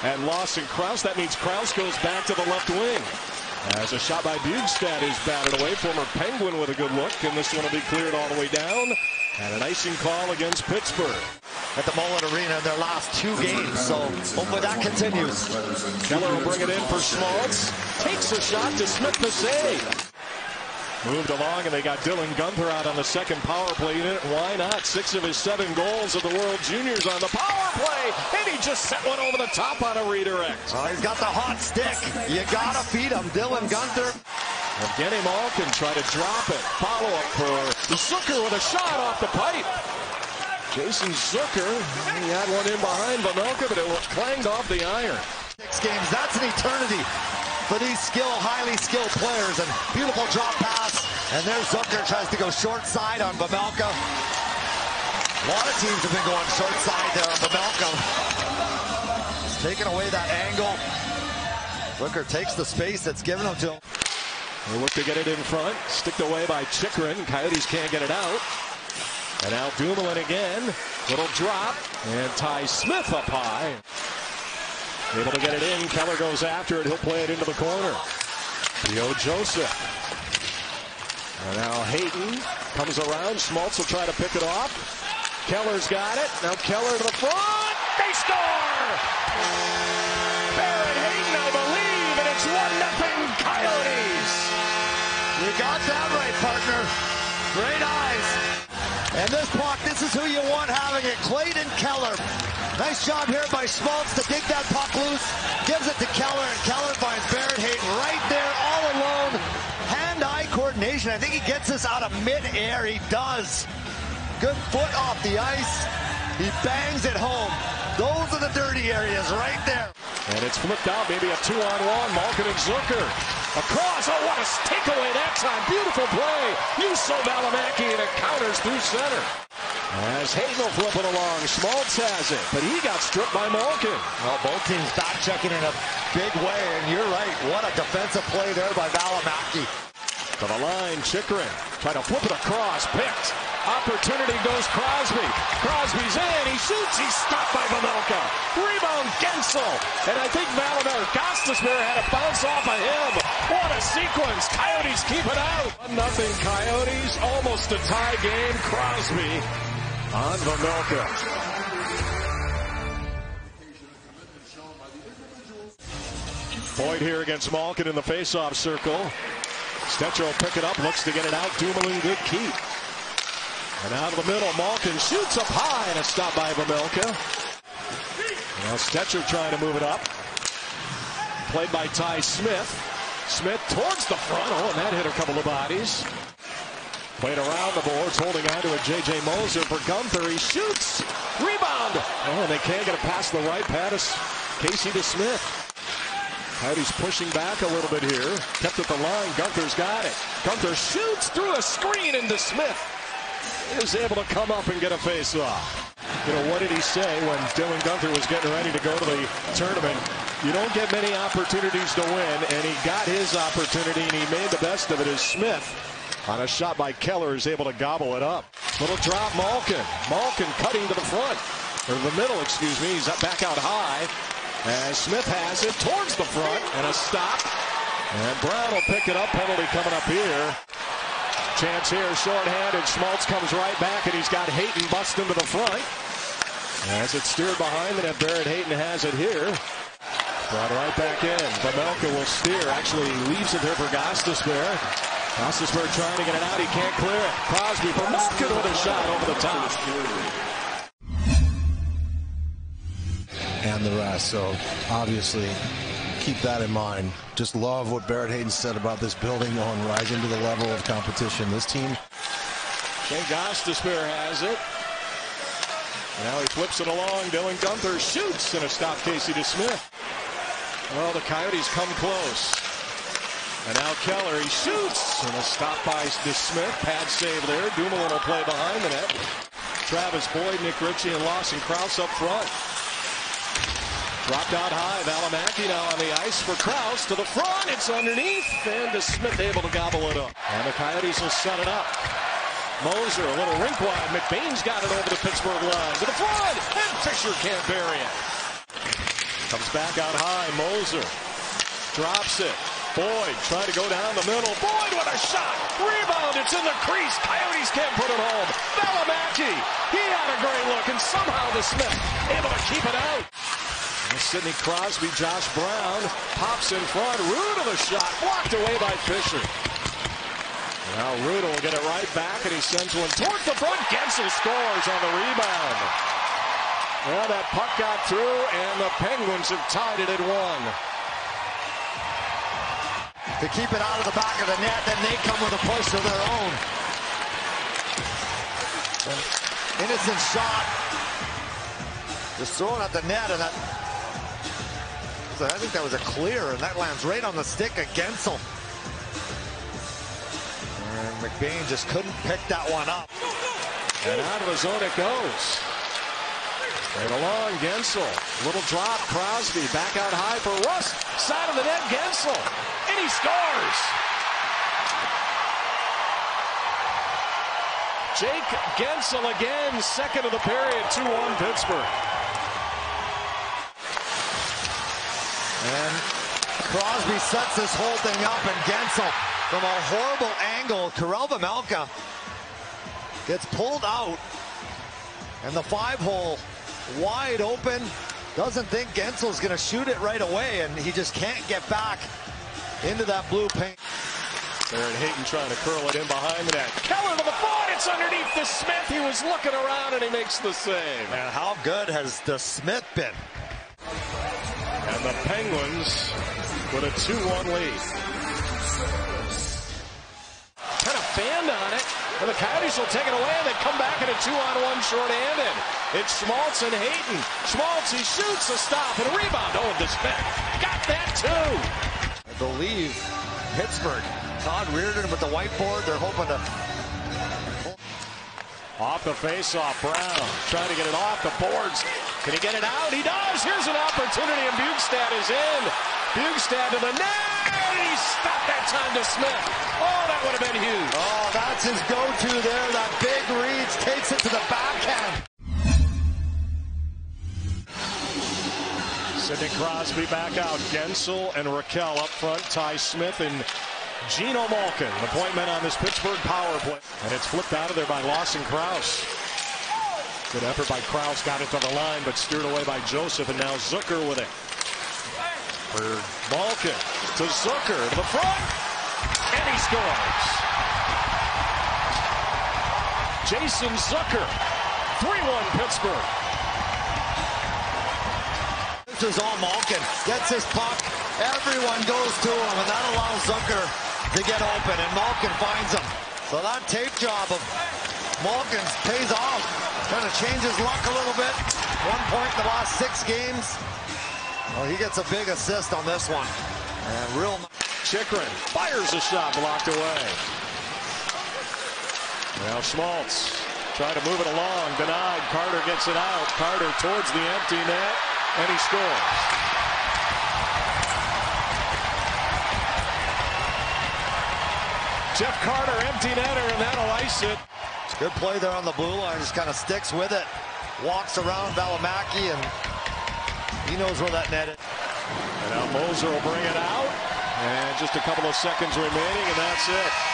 and Lawson Crouse. That means Crouse goes back to the left wing. As a shot by Bjugstad is batted away. Former Penguin with a good look, and this one will be cleared all the way down. And an icing call against Pittsburgh. At the Mullet Arena in their last 2 games, so hopefully that continues. Keller will bring it in for Schmaltz. Takes a shot to Smith the save. Moved along, and they got Dylan Guenther out on the second power play unit. Why not? 6 of his 7 goals of the World Juniors on the power play, and he just set one over the top on a redirect. Well, he's got the hot stick. You gotta feed him, Dylan Guenther. Evgeny Malkin tried to drop it. Follow-up for Zucker with a shot off the pipe. Jason Zucker, he had one in behind Vejmelka, but it was clanged off the iron. 6 games, that's an eternity for these highly skilled players. And beautiful drop pass. And there's Zucker, tries to go short side on Vejmelka. A lot of teams have been going short side there on Vejmelka. He's taking away that angle. Zucker takes the space that's given him to him. They look to get it in front. Sticked away by Chychrun. Coyotes can't get it out. And now Dumoulin again. Little drop. And Ty Smith up high. Able to get it in. Keller goes after it. He'll play it into the corner. Theo Joseph. And now Hayton comes around. Schmaltz will try to pick it off. Keller's got it. Now Keller to the front. They score! Barrett Hayton, I believe, and it's 1-0 Coyotes. You got that right, partner. Great eyes. And this puck, this is who you want having it. Clayton Keller. Nice job here by Schmaltz to dig that puck loose. Gives it to Keller, and Keller finds Barrett Hayton right there, all alone. Hand-eye coordination. I think he gets this out of mid-air. He does. Good foot off the ice. He bangs it home. Those are the dirty areas right there. And it's flipped out, maybe a 2-on-1. Malkin and Zucker. Across, oh, what a takeaway that time. Beautiful play. Juuso Valimaki, and it counters through center. As Hayden will flip it along, Schmaltz has it, but he got stripped by Malkin. Well, both teams back checking in a big way, and you're right. What a defensive play there by Valimaki. To the line, Chychrun. Try to flip it across, picked. Opportunity goes Crosby. Crosby's in, he shoots, he's stopped by Vejmelka. Rebound, Gensel. And I think Gostisbehere had a bounce off of him. What a sequence. Coyotes keep it out. 1-0 Coyotes, almost a tie game. Crosby on Vejmelka. Boyd here against Malkin in the face-off circle. Stecher will pick it up, looks to get it out. Dumoulin, good keep. And out of the middle, Malkin shoots up high, and a stop by Vejmelka. Now Stecher trying to move it up. Played by Ty Smith. Smith towards the front. Oh, and that hit a couple of bodies. Played around the boards, holding on to it. J.J. Moser for Guenther. He shoots. Rebound. Oh, and they can't get it past the right pass. Casey DeSmith. Coyotes pushing back a little bit here. Kept at the line. Gunther's got it. Guenther shoots through a screen into Smith. Is able to come up and get a face-off. You know, what did he say when Dylan Guenther was getting ready to go to the tournament? You don't get many opportunities to win, and he got his opportunity, and he made the best of it as Smith, on a shot by Keller, is able to gobble it up. Little drop, Malkin. Malkin cutting to the front, or the middle, excuse me. He's up back out high, as Smith has it towards the front, and a stop. And Brown will pick it up. Penalty coming up here. Chance here, shorthanded. Schmaltz comes right back, and he's got Hayton bust into the front. As it's steered behind, and Barrett Hayton has it here. Brought right back in. Vejmelka will steer. Actually, leaves it there for Gostisbehere. Gostisbehere trying to get it out. He can't clear it. Crosby for Malkin with a shot over the top. And the rest. So, obviously, keep that in mind. Just love what Barrett Hayton said about this building on rising to the level of competition. This team. Shane Gostisbehere has it. Now he flips it along. Dylan Guenther shoots, and a stop, Casey DeSmith. Well, the Coyotes come close. And now Keller, he shoots, and a stop by DeSmith. Pad save there. Dumoulin will play behind the net. Travis Boyd, Nick Ritchie, and Lawson Crouse up front. Dropped out high. Valimaki now on the ice for Crouse to the front. It's underneath, and DeSmith able to gobble it up. And the Coyotes will set it up. Moser, a little rink wide. McBain's got it over the Pittsburgh line to the front, and Fisher can't bury it. Comes back out high. Moser drops it. Boyd trying to go down the middle. Boyd with a shot. Rebound. It's in the crease. Coyotes can't put it home. Valimaki. He had a great look, and somehow the Smith able to keep it out. And Sidney Crosby, Josh Brown pops in front. Ruda the shot. Blocked away by Fisher. Now Ruda will get it right back, and he sends one towards the front. Gensel scores on the rebound. Well, that puck got through, and the Penguins have tied it at 1. To keep it out of the back of the net, then they come with a push of their own. An innocent shot. Just thrown at the net, and that, I think that was a clear, and that lands right on the stick of Gensel. And McBain just couldn't pick that one up. And out of the zone it goes. Right along, Gensel. Little drop, Crosby back out high for Rust. Side of the net, Gensel. And he scores. Jake Gensel again, second of the period, 2-1 Pittsburgh. And Crosby sets this whole thing up, and Gensel from a horrible angle. Karel Vejmelka gets pulled out, and the 5-hole wide open. Doesn't think Gensel's going to shoot it right away, and he just can't get back into that blue paint. Barrett Hayton trying to curl it in behind the net. Keller to the front. It's underneath the Smith. He was looking around, and he makes the save. And how good has the Smith been? And the Penguins with a 2-1 lead. Kind of fanned on it, and the Coyotes will take it away, and they come back in a 2-on-1 short-handed. It's Schmaltz and Hayton. Schmaltz, he shoots a stop and a rebound. Oh, the Smith got that too. I believe Pittsburgh. Todd Reardon with the whiteboard. They're hoping to. Off the face-off, Brown trying to get it off the boards. Can he get it out? He does. Here's an opportunity, and Bjugstad is in. Bjugstad to the net. He stopped that time to Smith. Oh, that would have been huge. Oh, that's his go-to there. That big reach takes it to the backhand. Sidney Crosby back out. Gensel and Raquel up front. Ty Smith and Gino Malkin, the point man on this Pittsburgh power play. And it's flipped out of there by Lawson Krause. Good effort by Krause. Got it to the line, but steered away by Joseph. And now Zucker with it. For Malkin to Zucker to the front. And he scores. Jason Zucker. 3-1 Pittsburgh. This is all Malkin. Gets his puck. Everyone goes to him, and that allows Zucker to get open, and Malkin finds him. So that tape job of Malkin's pays off. Trying to change his luck a little bit. 1 point in the last 6 games. Oh, he gets a big assist on this one. And real. Chychrun fires a shot blocked away. Now Schmaltz trying to move it along. Denied. Carter gets it out. Carter towards the empty net, and he scores. Jeff Carter, empty netter, and that'll ice it. It's a good play there on the blue line. Just kind of sticks with it. Walks around Valimaki, and he knows where that net is. And now Moser will bring it out. And just a couple of seconds remaining, and that's it.